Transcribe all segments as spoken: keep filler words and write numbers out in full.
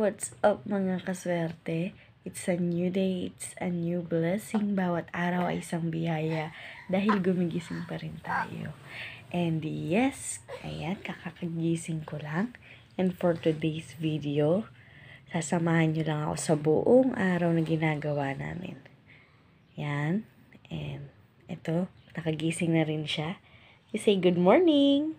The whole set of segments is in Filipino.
what's up mga kaswerte? It's a new day, it's a new blessing. Bawat araw ay isang biyaya dahil gumigising pa rin tayo. And yes, ayan, kakakagising ko lang. And for today's video, sasamahan nyo lang ako sa buong araw na ginagawa namin. Yan. And ito, nakagising na rin siya. You say good morning!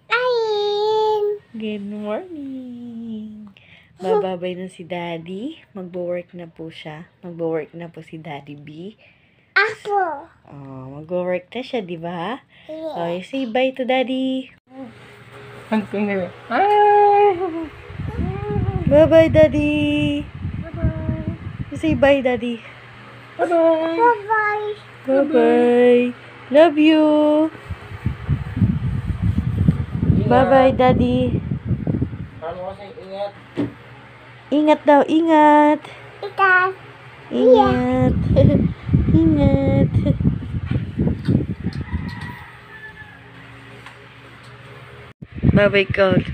Good morning! Bababay na si Daddy. Magbo-work na po siya. Magbo-work na po si Daddy B. Ako. Oh, magwo-work na siya, di ba? Yeah. Oh, you say bye to Daddy. Bye-bye, Daddy. Bye-bye. You say bye, Daddy. Bye-bye. Bye-bye. Bye-bye. Love you. Bye-bye, Daddy. Ano kasi ingat? Ingat daw, ingat. Ikas. Ingat. Ingat. Bye-bye, Cold.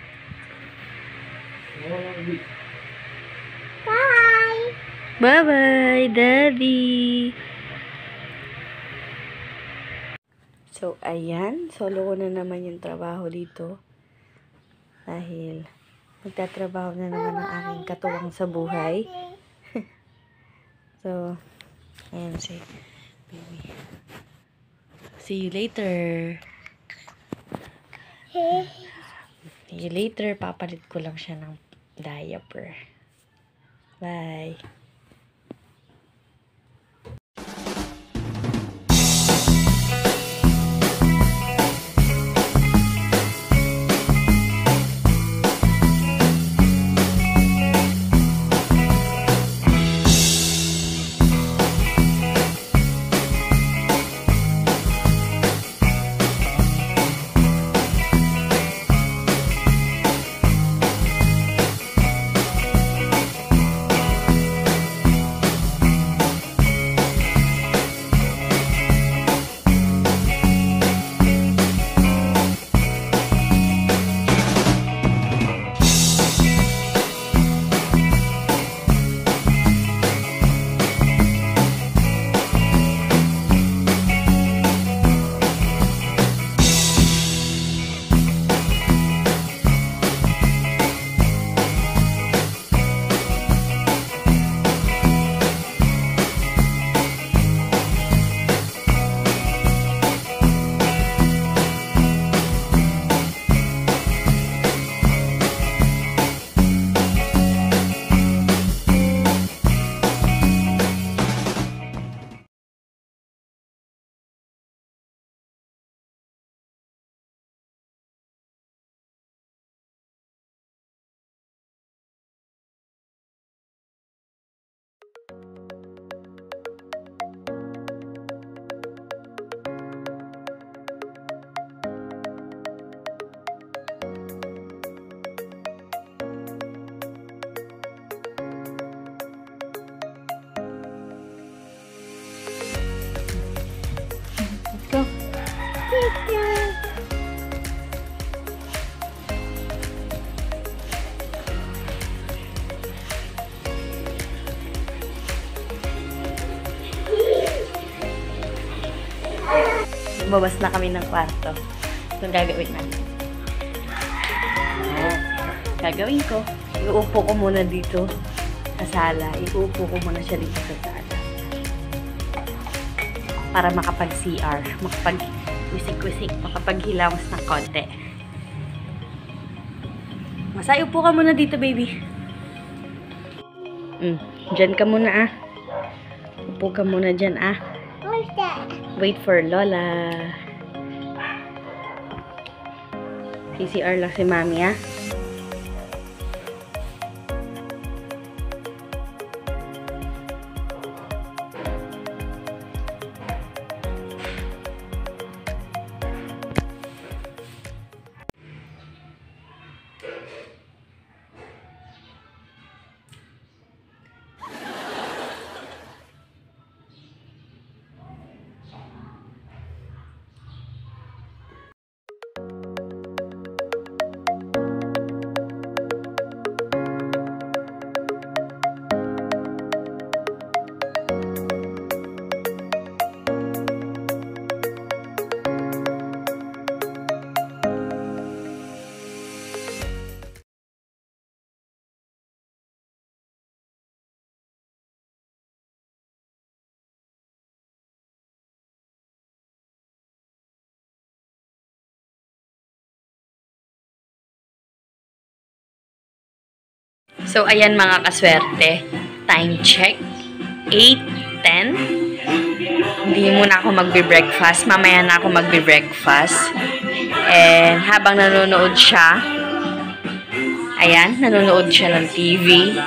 Bye. Bye-bye, Daddy. So, ayan. Solo ko na naman yung trabaho dito. Dahil magtatrabaho na naman ang aking katuwang sa buhay. So, ayan si baby. See you later. See you later. Papalit ko lang siya ng diaper. Bye. Go. Lumabas na kami ng kwarto. Ito gagawin natin. Gagawin ko. Iuupo ko muna dito sa sala. Iuupo ko muna siya dito sa sala. Para makapag-C R. Makapag-wisik-wisik. Makapag-hilamos ng konti. Masay, upo ka muna dito, baby. Mm, dyan ka muna, ah. Upo ka muna dyan, ah. What's that? Wait for Lola. C C R lang si Mami, ah. So, ayan mga kaswerte. Time check. eight ten. Hindi muna ako magbe-breakfast. Mamaya na ako magbe-breakfast. And habang nanonood siya, ayan, nanonood siya ng T V.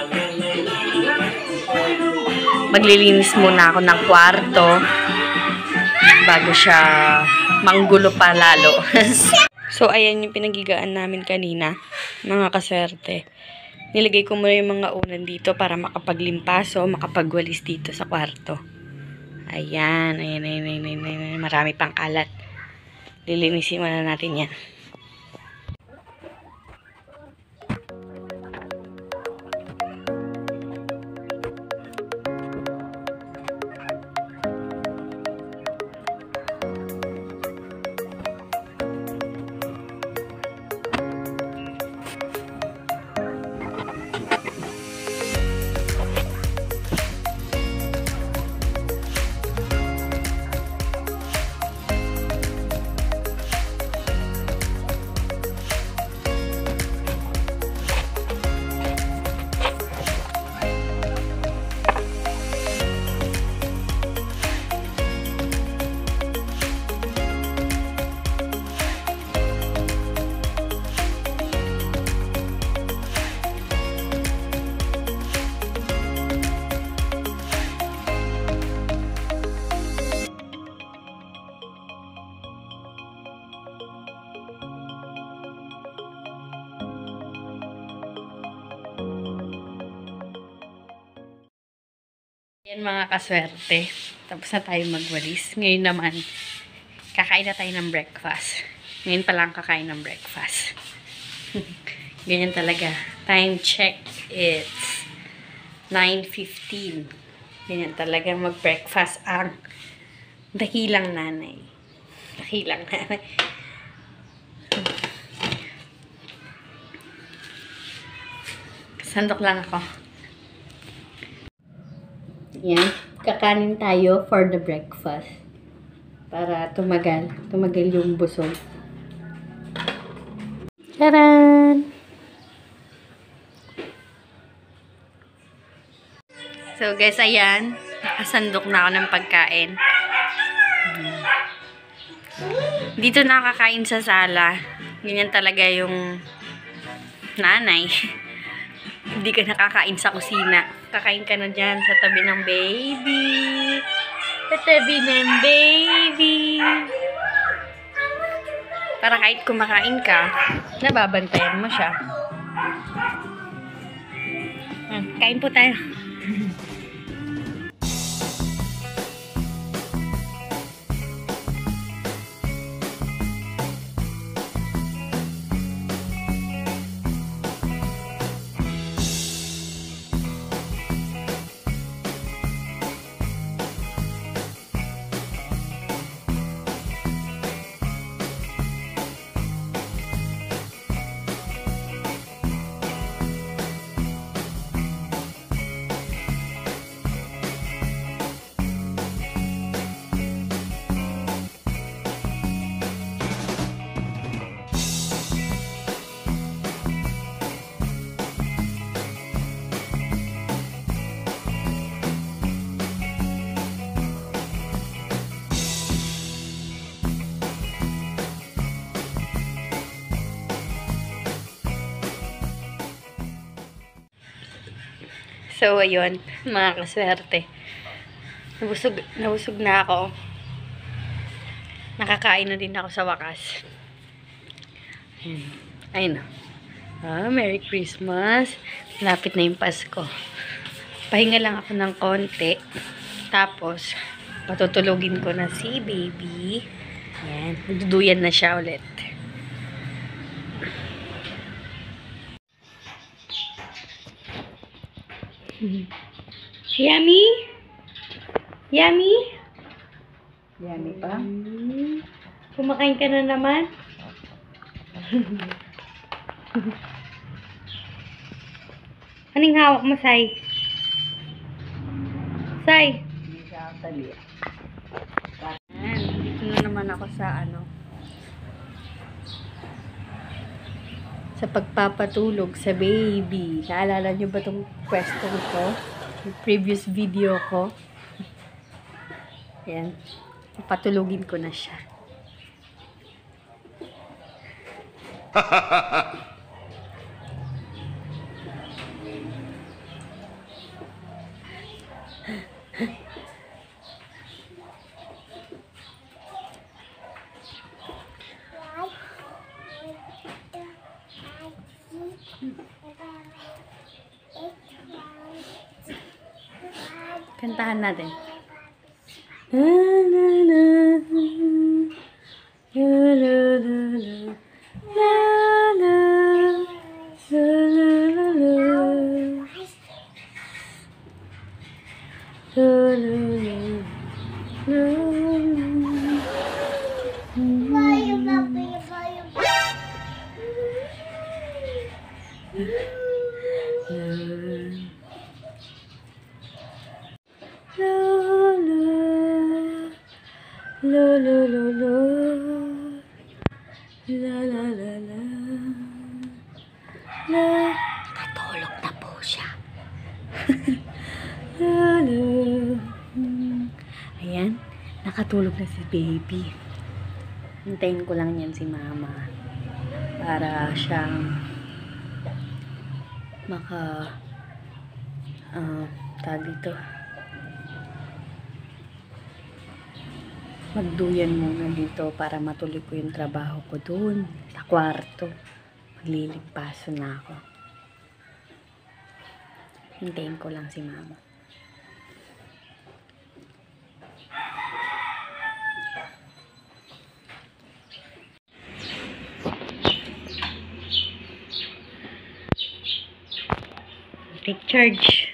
Maglilinis muna ako ng kwarto bago siya manggulo pa lalo. So, ayan yung pinagigaan namin kanina, mga kaswerte. Nilagay ko muna yung mga unan dito para makapaglimpas o makapagwalis dito sa kwarto. Ayan, ayan, ayan, ayan, ayan, ayan. Marami pang kalat. Lilinisin muna natin yan. Yan mga kaswerte. Tapos na tayo magwalis. Ngayon naman, kakain na tayo ng breakfast. Ngayon pa lang kakain ng breakfast. Ganyan talaga. Time check. It's nine fifteen. Ganyan talaga mag-breakfast ang dakilang nanay. Dakilang nanay. Sandok lang ako. Yan. Kakanin tayo for the breakfast. Para tumagal. Tumagal yung busog. Taran! So guys, ayan. Nakasandok na ako ng pagkain. Dito nakakain sa sala. Ganyan talaga yung nanay. Hindi ka nakakain sa kusina. Kakain ka na dyan sa tabi ng baby. Sa tabi ng baby. Para kahit kumakain ka, nababantayan mo siya. Kain po tayo. So, ayun, mga kaswerte. Nabusog, nabusog na ako. Nakakain na din ako sa wakas. Ayun. Ayun. Ah, Merry Christmas. Lapit na yung Pasko. Pahinga lang ako ng konti. Tapos, patutulogin ko na si baby. Ayan. Magduduyan na siya ulit. Yummy? Yummy? Yummy pa? Mm. Kumakain ka na naman? Anong hawak mo, Sai? Sai? Hindi siya tali. Ayan, dito na naman ako sa ano. Sa sa pagpapatulog sa baby. Naalala nyo ba itong question ko? Yung previous video ko? Ayan. Patulugin ko na siya. Kantahan natin. La la la la la la la la la la la La la la la la la la la la. Nakatulog na po siya. La la. Ayan, nakatulog na si baby. Hintayin ko lang yan si mama para siyang maka uh, tawag dito, magduyan muna dito para matuloy ko yung trabaho ko doon sa kwarto. Maglilimpaso na ako. Hintayin ko lang si mama. Take charge.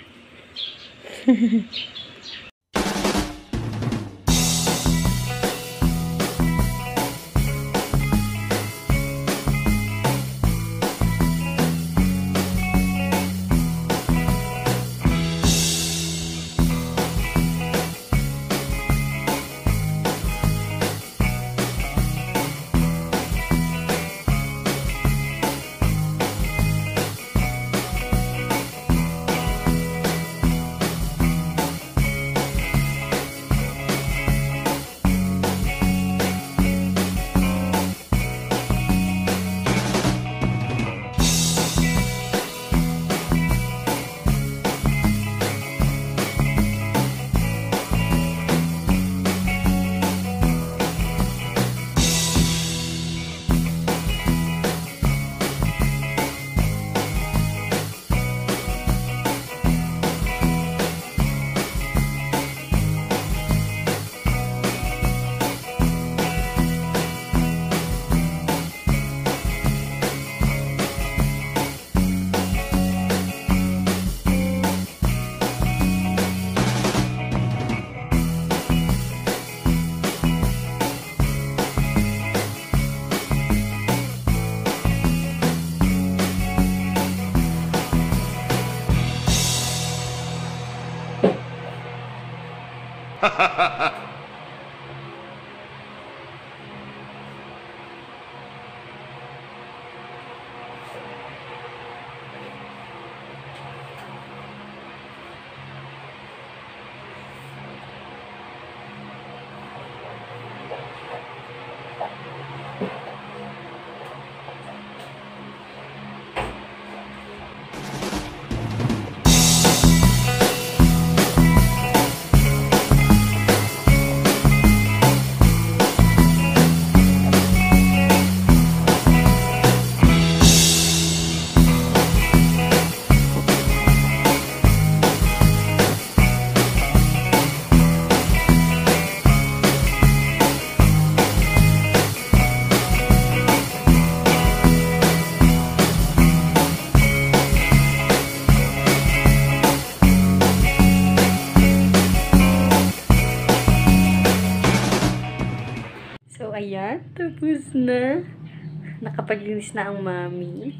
Ayan, tapos na. Nakapaglinis na ang mami.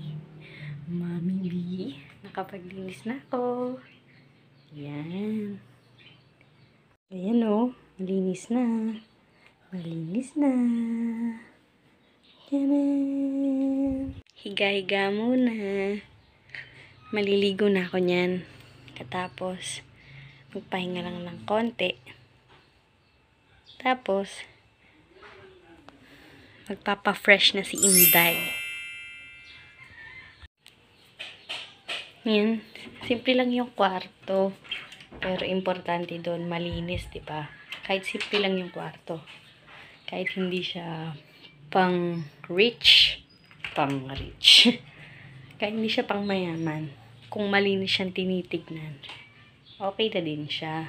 Mami B. Nakapaglinis na ako. Ayan. Ayan o. Malinis na. Malinis na. Ayan. higa-higa muna. Maliligo na ako niyan. Katapos, magpahinga lang ng konti. Tapos, magpapa-fresh na si Inday. Yan. Simple lang yung kwarto. Pero importante doon, malinis, diba? Kahit simple lang yung kwarto. Kahit hindi siya pang rich. Pang rich. Kahit hindi siya pang mayaman. Kung malinis siyang tinitignan, okay na din siya.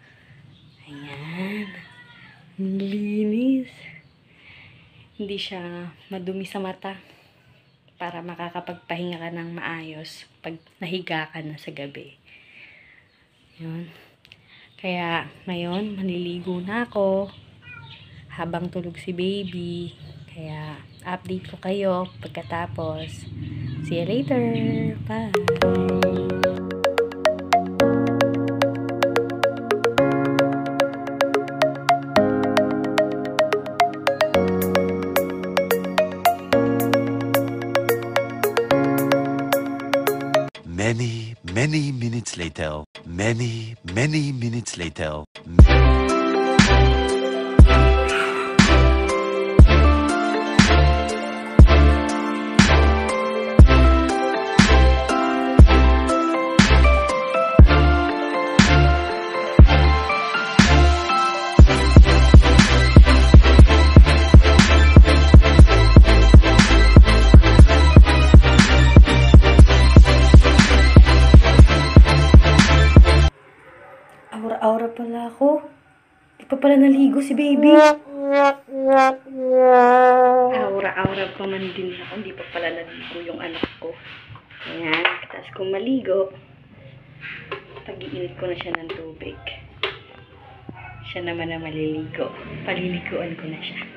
Ayan. Linis. Hindi siya madumi sa mata. Para makakapagpahinga ka ng maayos pag nahiga ka na sa gabi. Yun. Kaya, ngayon, maliligo na ako. Habang tulog si baby. Kaya, update ko kayo pagkatapos. See you later. Bye. Many, many minutes later. Many, many minutes later. Aura-aura pala ako. Di pa pala naligo si baby. Aura-aura pa man din ako. Di pa pala naligo yung anak ko. Ayan. Tapos kung maligo, pag-iinit ko na siya ng tubig. Siya naman na maliligo. Paliliguan ko na siya.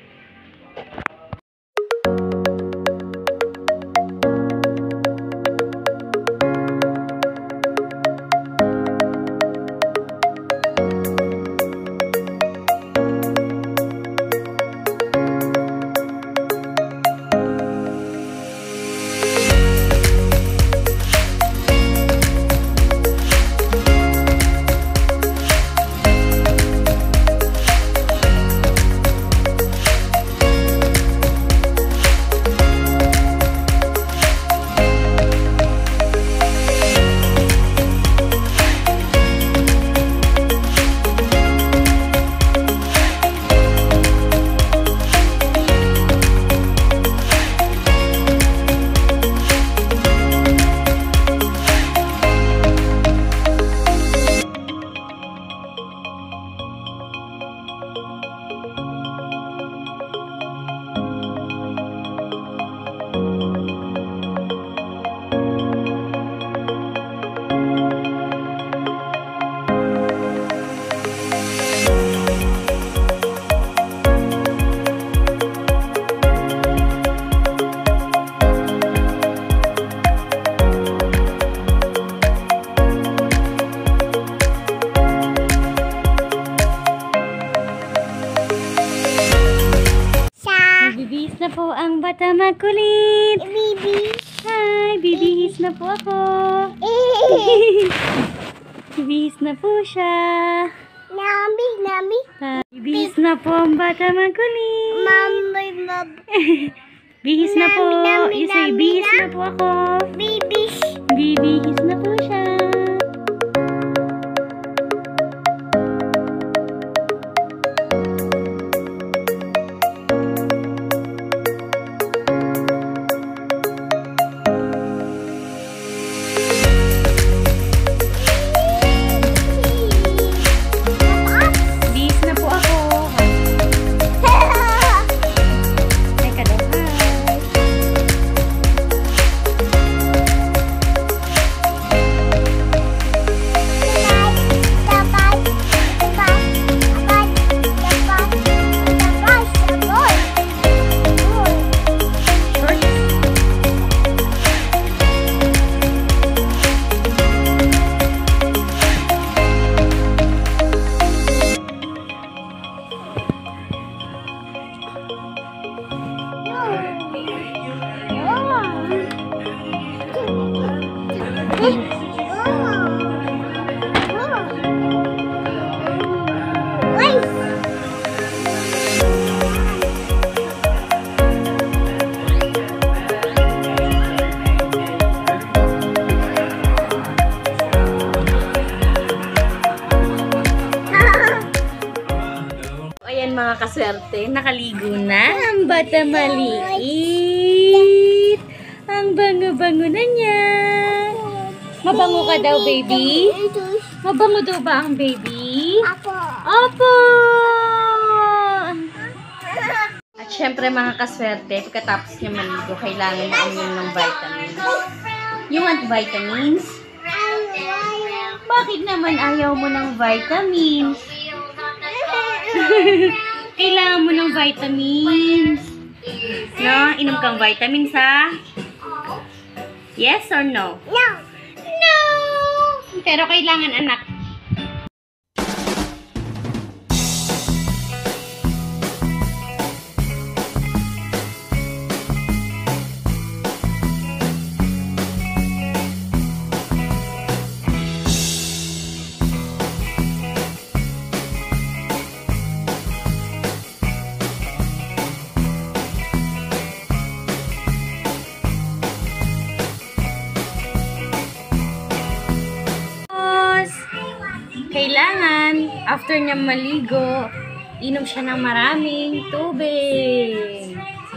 Bibihis na po ang bata makulit. Baby. Hi, bibihis na po ako. Bibihis na po siya. Nami, nami. Bibihis na po ang bata makulit. Mami, mami. Bihis na po. Nami, nami, You say nami, bihis nami. na po ako. Baby. Bibihis na po siya. Bihis na po ako. Teka daw, hi. Ayan mga kaswerte, nakaligo na ang bata maliit. Ang bango-bango na niya. Mabango ka daw, baby? Mabango daw ba ang baby? Apo. Opo! At syempre mga kaswerte, pagkatapos niya maligo, kailangan na uminom ng vitamins. You want vitamins? Bakit naman ayaw mo ng vitamins? Kailangan mo ng vitamins. No? Inom kang vitamins, ha? Yes or no? No. No! Pero kailangan, anak. Kailangan, after niya maligo, inom siya ng maraming tubig.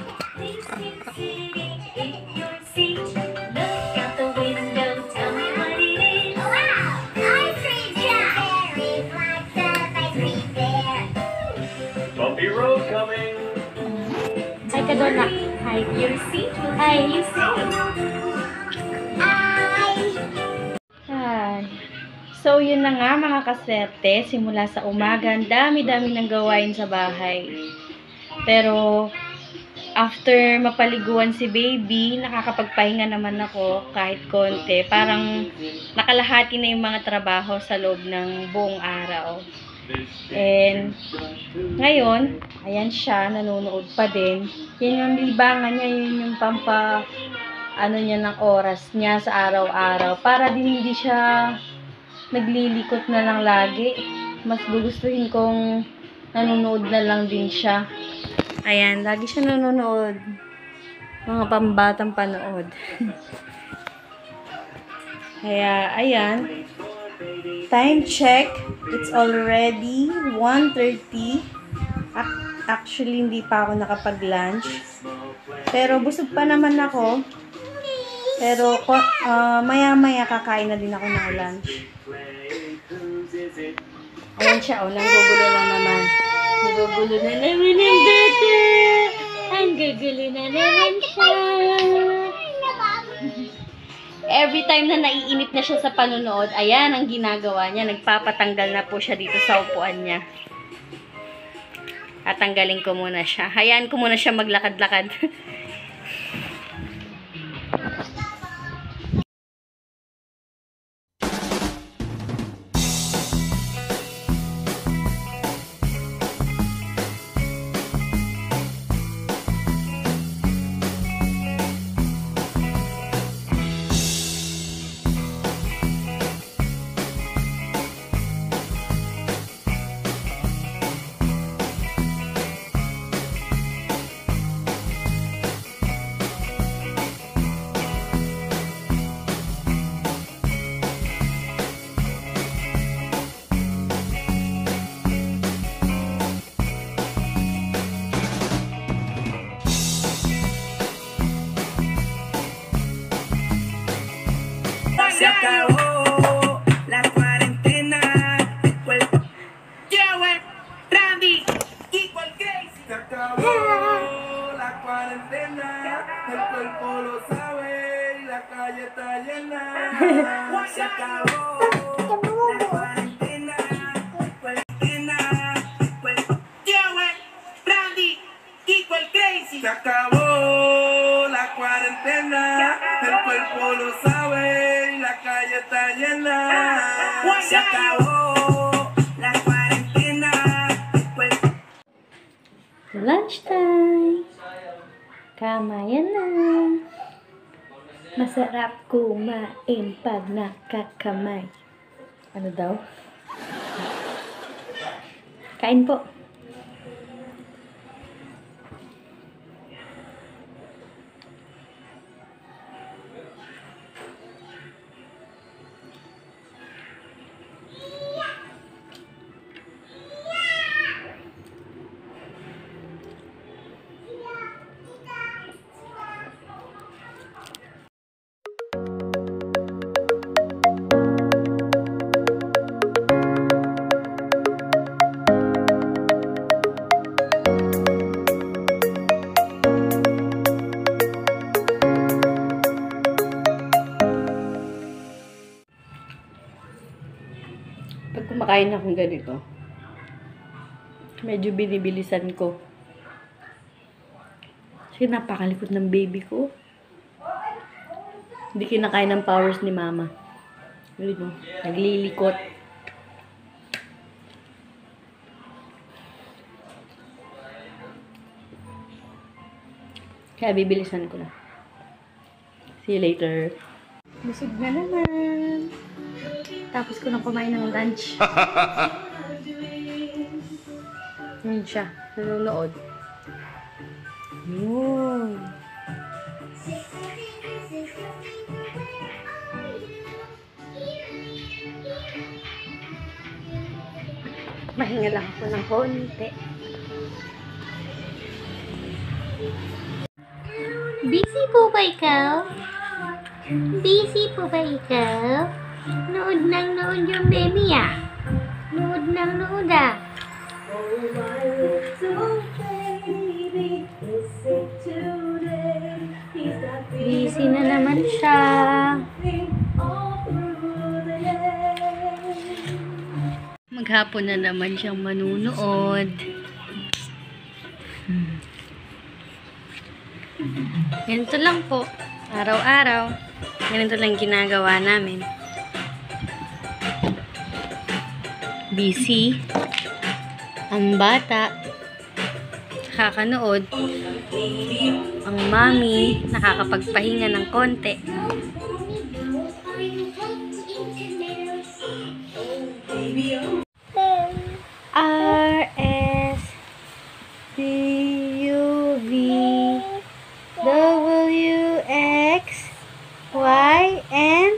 Bumpy road coming. Hi ka doon na. Hi, you see? Hi, you see? Hi. So, yun na nga mga kaswerte, simula sa umaga, ang dami-dami ng gawain sa bahay. Pero, after mapaliguan si baby, nakakapagpahinga naman ako kahit konti. Parang nakalahati na yung mga trabaho sa loob ng buong araw. And, ngayon, ayan siya, nanonood pa din. Yan yung libangan niya, yun yung pampa, ano niya ng oras niya sa araw-araw. Para din hindi siya naglilikot na lang lagi. Mas gugustuhin kong nanonood na lang din siya. Ayan, lagi siya nanonood. Mga pambatang panood. Kaya, ayan. Time check. It's already one thirty. Actually, hindi pa ako nakapag-lunch. Pero busog pa naman ako. Pero uh, maya-maya kakain na din ako ng lunch. Ayan siya, oh, nanggugulo na naman. Nanggugulo na naman ang bata. Ang gugulo na naman siya. Every time na naiinip na siya sa panunood, ayan ang ginagawa niya. Nagpapatanggal na po siya dito sa upuan niya. At tanggalin ko muna siya. Hayaan ko muna siya maglakad-lakad. Se acabó la cuarentena. El cuerpo. Yeah, wey. Randy. Equal crazy. Se acabó la cuarentena. El cuerpo lo sabe. Y la calle está llena. Se acabó la cuarentena. Cuarentena. Cuerpo. Yeah, wey. Randy. Equal crazy. Se acabó la cuarentena. El cuerpo lo sabe. La calle está llena. Se acabó la cuarentena. Lunchtime. Kamayan na. Masarap kumain pag nakakamay. Ano daw? Kain po. Pag kumakain akong ganito, medyo binibilisan ko. Kasi napakalikot ng baby ko. Hindi kinakain ng powers ni mama. Yun, no? Naglilikot. Kaya bibilisan ko na. See you later. Busog na naman. Tapos ko na kumain ng lunch. Yun siya. Nanonood. Yun. Mahinga lang ako ng konti. Busy po ba ikaw? Busy po ba ikaw? Nood ng nood yung baby ah. Nood ng nood ah. Busy na naman siya. Maghapon na naman siyang manunood. Hmm. Ganito lang po. Araw-araw. Ganito lang ginagawa namin. Busy ang bata, nakakanood, ang mami nakakapagpahinga ng konti. R S T U V W X Y and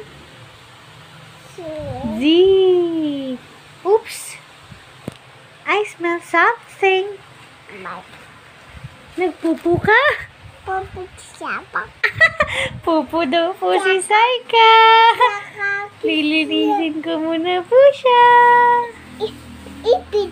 Z. Oops! I smell something. Nagpupu ka? Pupu siapa? Pupu daw po si Saika. Lilinisin ko muna po siya. Ipit.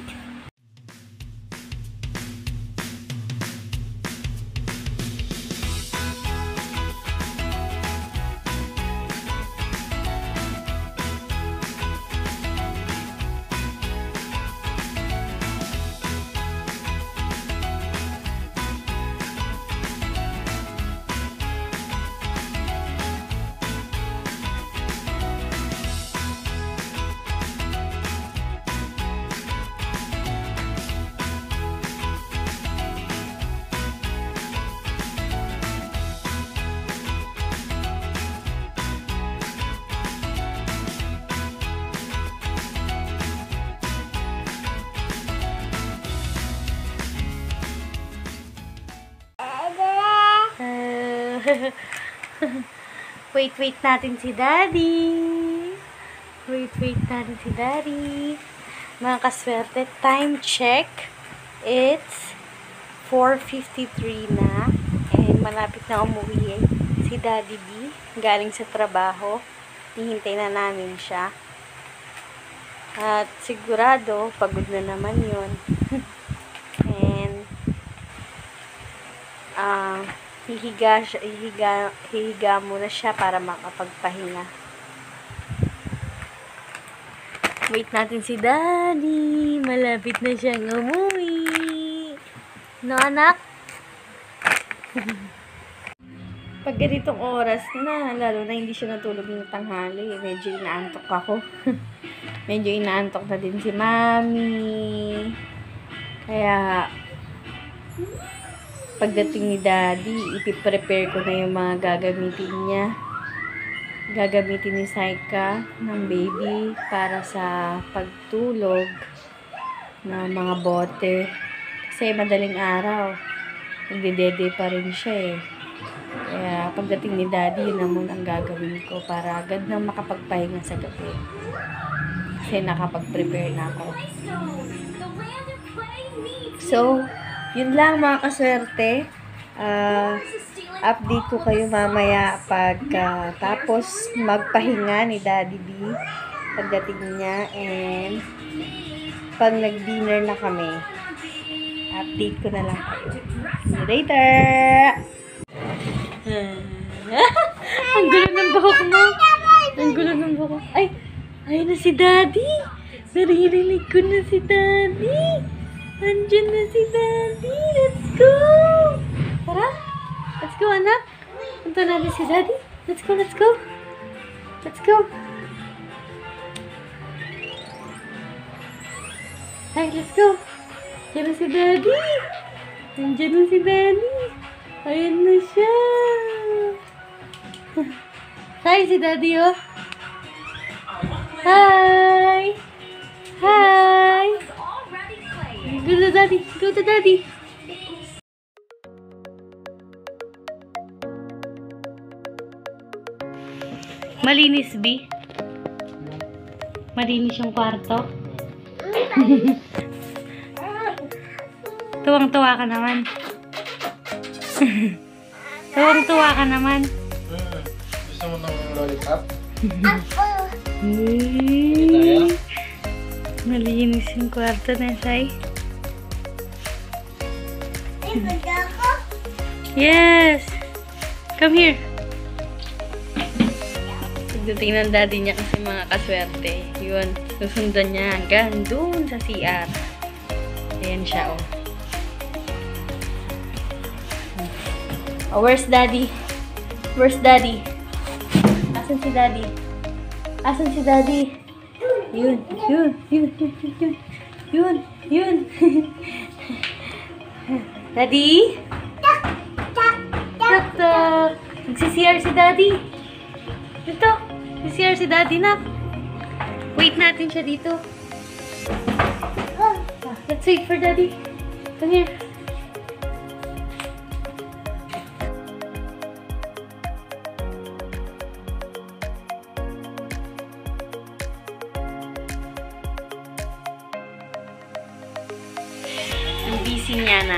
Wait, wait natin si Daddy. Wait, wait natin si Daddy. Mga kaswerte, time check. It's four fifty-three na. And malapit na umuwi eh. Si Daddy B. Galing sa trabaho. Hihintay na namin siya. At sigurado, pagod na naman yun. And, ah, uh, hihiga, siya, hihiga, hihiga muna siya para makapagpahinga. Wait natin si Daddy. Malapit na siyang umuwi. No, anak? Pag ganitong oras na, lalo na hindi siya natulog ng tanghali, medyo inaantok ako. Medyo inaantok na din si Mami. Kaya, pagdating ni Daddy, ipiprepare ko na yung mga gagamitin niya. gagamitin ni Saika ng baby para sa pagtulog ng mga bote. Kasi madaling araw, nagdedede pa rin siya eh. Kaya pagdating ni Daddy, yun naman ang gagawin ko para agad na makapagpahinga sa gabi. Kasi nakapag-prepare na ako. So, yun lang mga kaswerte. Uh, update ko kayo mamaya pag uh, tapos magpahinga ni Daddy B pagdating niya, and pag nag-dinner na kami, update ko na lang kayo. See you later! Ang gulo ng buhok mo! Ang gulo ng buhok. Ay! Ayun na si Daddy! Naririnig ko na si Daddy! Andiyan na si Daddy! Let's go! Tara! Let's go, anak! Punta natin si Daddy! Let's go, let's go! Let's go! Hi, let's go! Andiyan na si Daddy! Andiyan na si Daddy! Ayan na siya! Hi, si Daddy, oh! Hi! Hi! Go to Daddy! Go to Daddy! Malinis, B? Malinis yung kwarto? Tuwang-tuwa ka naman. Tuwang-tuwa ka naman. Hmm. Gusto mo ng lollipop? Hmm. Malinis yung kwarto na, Sai. Yes! Come here. Pagdating ng daddy niya kasi mga kaswerte, yun, susundan niya hanggang doon sa C R. Ayan siya, oh. Oh, where's daddy? Where's daddy? Asan si daddy? Asan si daddy? Yun, yun, yun, yun, yun, yun, yun. Daddy? Tak, tak. Nagsi-C R si daddy. Dito. Nagsi-C R si daddy na. Wait natin siya dito. Let's wait for daddy. Come here. Ang busy niya na.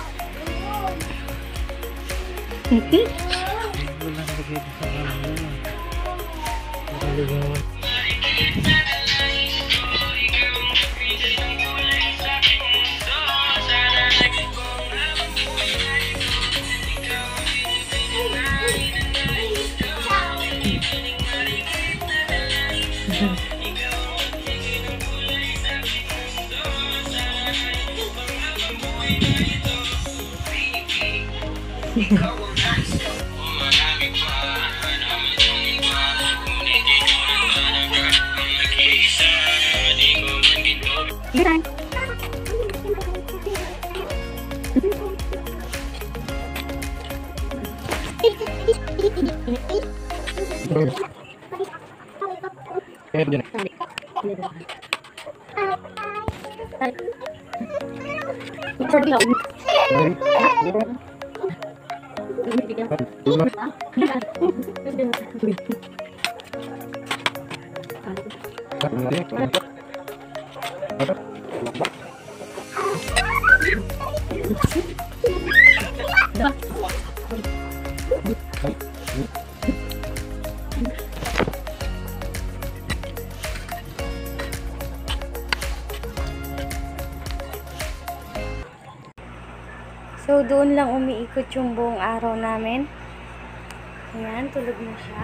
So, doon lang umiikot yung buong araw namin. Ayan, tulog na siya.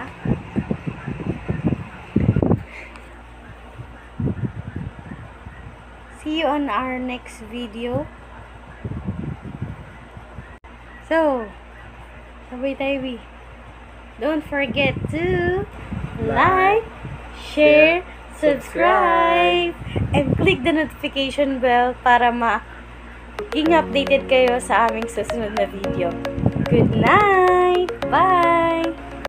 See you on our next video. So, sabay tayo, B. Don't forget to like, share, subscribe, and click the notification bell para ma maging updated kayo sa aming susunod na video. Good night! Bye!